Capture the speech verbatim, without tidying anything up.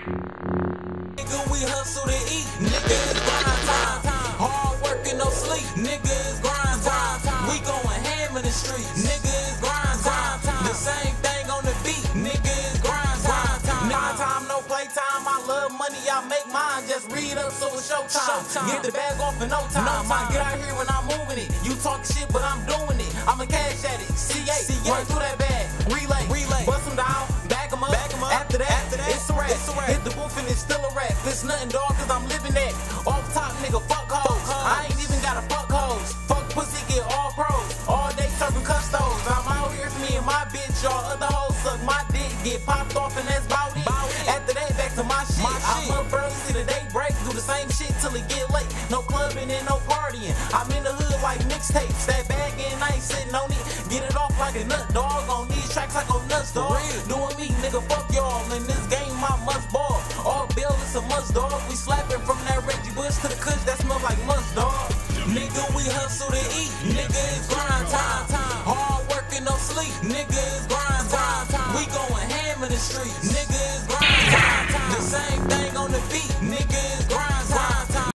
Nigga, we hustle to eat. Nigga, it's grind time. Hard work and no sleep. Nigga, it's grind time. We going ham in the streets. Nigga, it's grind time. The same thing on the beat. Nigga, it's grind time. Grind time, no playtime. I love money, I make mine. Just read up so it's showtime. Get the bag off in no time. I get out here when I'm moving it. You talk shit, but I'm doing it. I'm a cash addict. C A, run through that bag. Relay, relay. Bust them down, back them up. Back em up. After that, After that, it's a rap. It's a rap. Hit the booth and it's still a rap. It's nothing, dog, cause I'm living that. Off top, nigga, fuck hoes. I ain't even got a fuck hoes. Fuck pussy, get all pros. All day serving custos. I'm out here, me and my bitch. Y'all other hoes suck my dick. Get popped off and that's bout it. After that, back to my shit. My I'm up early, see the day break. Do the same shit till it get late. No clubbing and no partying. I'm in the hood like mixtapes. That bag and I ain't sitting on it. Get it off like a nut dog. On these tracks, I go nuts, dog. Doing me, nigga, fuck y'all. In this game, I must ball. All bill is a must, dog. We slapping from that Reggie Bush to the kush that smell like must, dog. Nigga, we hustle to eat. Nigga, it's grind time. Hard work and no sleep. Nigga, it's grind time. We going ham in the streets. Nigga, it's grind time. The same thing on the beat. Nigga, it's